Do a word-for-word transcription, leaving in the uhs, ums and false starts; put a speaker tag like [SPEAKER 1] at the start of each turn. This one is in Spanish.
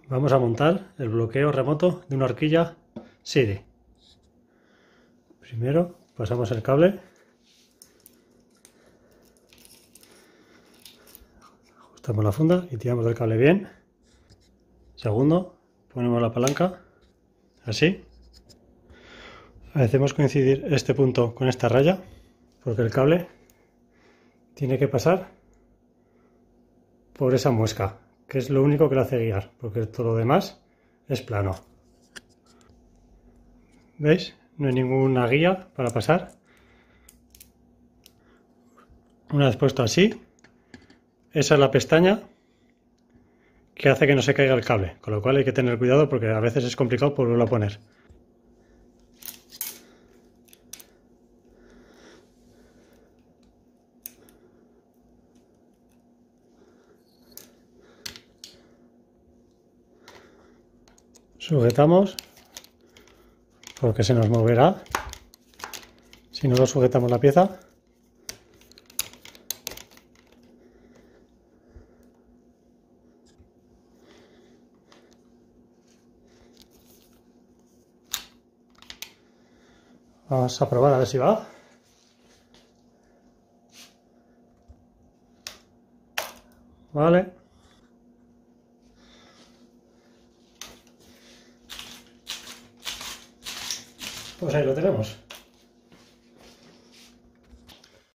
[SPEAKER 1] Vamos a montar el bloqueo remoto de una horquilla Siri. Primero pasamos el cable, ajustamos la funda y tiramos del cable bien. Segundo, ponemos la palanca así. Hacemos coincidir este punto con esta raya porque el cable tiene que pasar por esa muesca, que es lo único que le hace guiar, porque todo lo demás es plano. ¿Veis? No hay ninguna guía para pasar. Una vez puesto así, esa es la pestaña que hace que no se caiga el cable, con lo cual hay que tener cuidado porque a veces es complicado volverlo a poner. Sujetamos porque se nos moverá si no lo sujetamos la pieza. Vamos a probar a ver si va. Vale. Pues ahí lo tenemos.